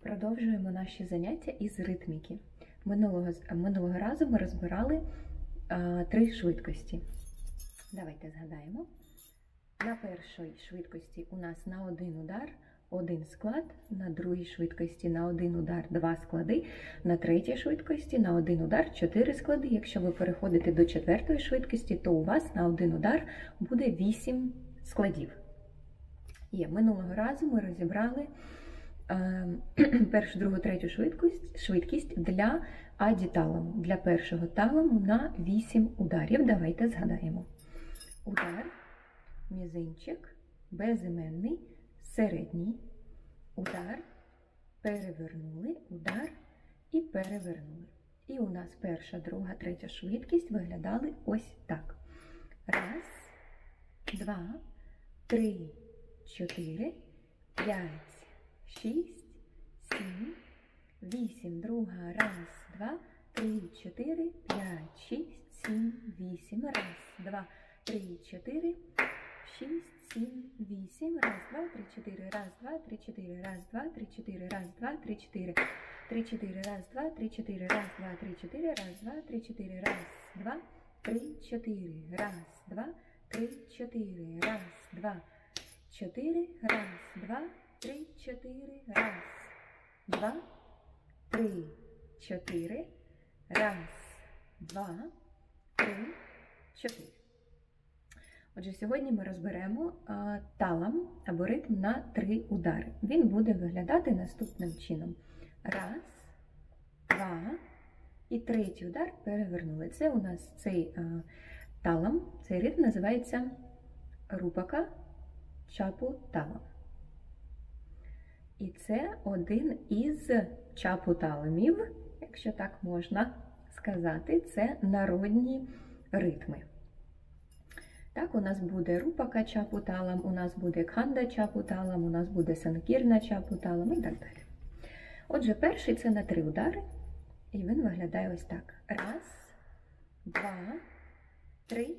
Продовжуємо наші заняття із ритміки. Минулого разу ми розбирали 3 швидкості. Давайте згадаємо. На першій швидкості у нас на 1 удар 1 склад, на другій швидкості на 1 удар 2 склади, на третій швидкості на 1 удар 4 склади. Якщо ви переходите до 4-ї швидкості, то у вас на 1 удар буде 8 складів. Минулого разу ми розібрали першу, другу, третю швидкість для адіталаму. Для першого таламу на 8 ударів. Давайте згадаємо. Удар, мізинчик, безіменний, середній, удар, перевернули, удар і перевернули. І у нас перша, друга, третя швидкість виглядали ось так. 1, 2, 3, 4, 5, 6, 7, 8, друга, 1, 2, 3, 4, 5, 6, 7, 8, 1, 2, 3, 4, 6, 7, 8, 1, 2, 3, 4, 1, 2, 3, 4, 1, 2, 3, 4, 1, 2, 3, 4, 3, 4, 1, 2, 3, 4, 1, 2, 3, 4, 1, 2, 3, 4, 1, 2, 3, 4, 1, 2, 3, 4, 1, 2, 4, 1, 2, 3, 4, 1, 2, 3, 4, 1, 2, 3, 4. Отже, сьогодні ми розберемо талам або ритм на 3 удари. Він буде виглядати наступним чином. 1, 2 і третій удар перевернули. Це у нас цей талам, цей ритм називається рупака чапу талам. І це один із чапу таламів, якщо так можна сказати, це народні ритми. Так, у нас буде рупака чапу талам, у нас буде кханда чапу талам, у нас буде санкірна чапу талам і так далі. Отже, перший це на 3 удари, і він виглядає ось так. 1, 2, 3, 1,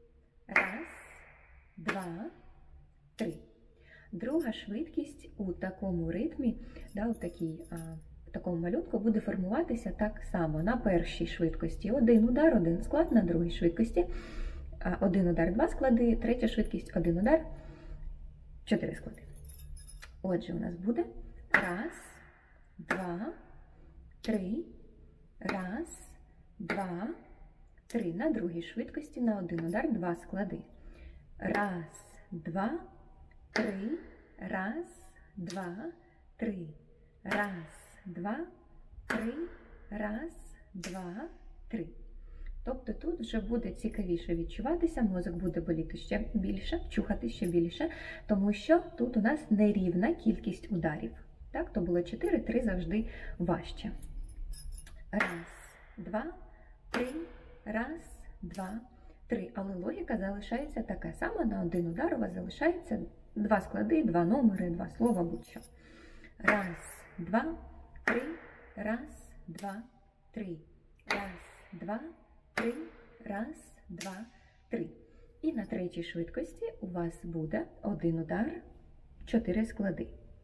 2, 3. Друга швидкість у такому ритмі, в такому малюнку буде формуватися так само. На першій швидкості 1 удар, 1 склад, на другій швидкості 1 удар, 2 склади, третя швидкість 1 удар, 4 склади. Отже, у нас буде 1, 2, 3, 1, 2, 3. На другій швидкості на 1 удар 2 склади. 1, 2, 3, 1, 2, 3, 1, 2, 3, 1, 2, 3. Тобто тут вже буде цікавіше відчуватися, мозок буде боліти ще більше, чухати ще більше, тому що тут у нас нерівна кількість ударів. Так, то було 4, 3 завжди важче. 1, 2, 3, 1, 2, 3. Але логіка залишається така сама, на 1 удар у вас залишається 2 склади, 2 номери, 2 слова, будь-що. 1, 2, 3, 1, 2, 3, 1, 2, 3, 1, 2, 3. І на третій швидкості у вас буде 1 удар, 4 склади.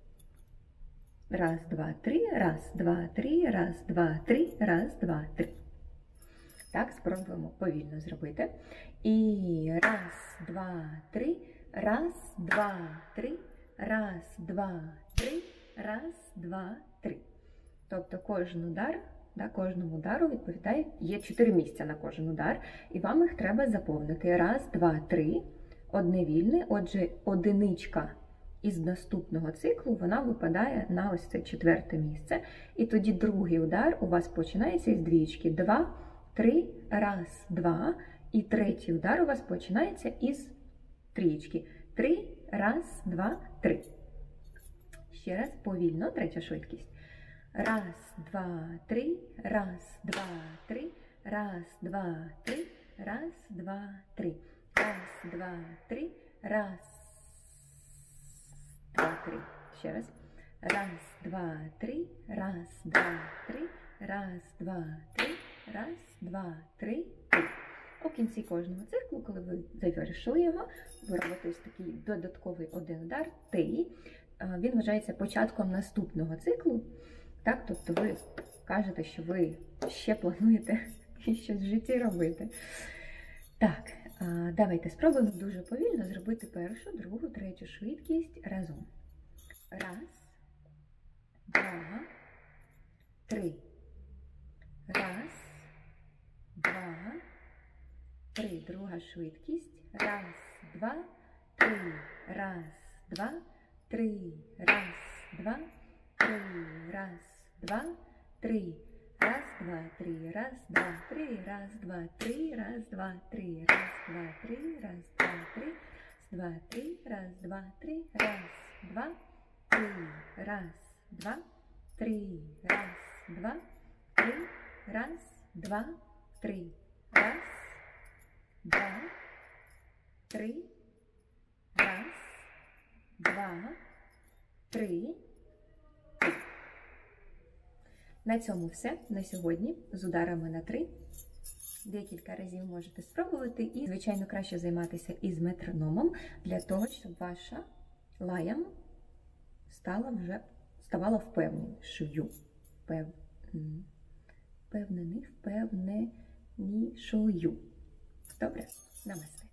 1, 2, 3, 1, 2, 3, 1, 2, 3, 1, 2, 3. Так, спробуємо повільно зробити. І 1, 2, 3, 1, 2, 3, 1, 2, 3, 1, 2, 3. Тобто кожен удар, кожному удару відповідає, є 4 місця на кожен удар, і вам їх треба заповнити. 1, 2, 3, одне вільне, отже, одиничка із наступного циклу, вона випадає на ось це 4-те місце. І тоді другий удар у вас починається із двічки. 2, 3, 1, 2, і третій удар у вас починається із трієчки. 3, 1, 2, 3. Ще раз, повільно, третя швидкість. 1, 2, 3, 1, 2, 3, 1, 2, 3, 1, 2, 3, 1, 2, 3, 1, 2, 3. Ще раз. 1, 2, 3, 1, 2, 3, 1, 2, 3, 1, 2, 3, 3. У кінці кожного циклу, коли ви завершили його, ви робите ось такий додатковий один удар, він вважається початком наступного циклу. Так? Тобто ви кажете, що ви ще плануєте щось в житті робити. Так, давайте спробуємо дуже повільно зробити першу, другу, третю швидкість разом. Раз, два, три. Раз, два, три. Друга швидкість. Раз, два, три. Раз, два, три. Раз, два, три. Раз, два, три. Раз, два, три. Раз, два, три. Раз, два, три. Раз, два, три. Раз, два, три. Раз, два, три. Раз, два, три. Раз, два, три. Раз, два, три. Раз, два, три. Раз, два, три. Раз, два, три. Раз, два, три. Раз, два, три. На цьому все на сьогодні з ударами на 3. Декілька разів можете спробувати і, звичайно, краще займатися із метрономом для того, щоб ваша лая ставала впевненішою. Впевненішою. Добре? Намасте.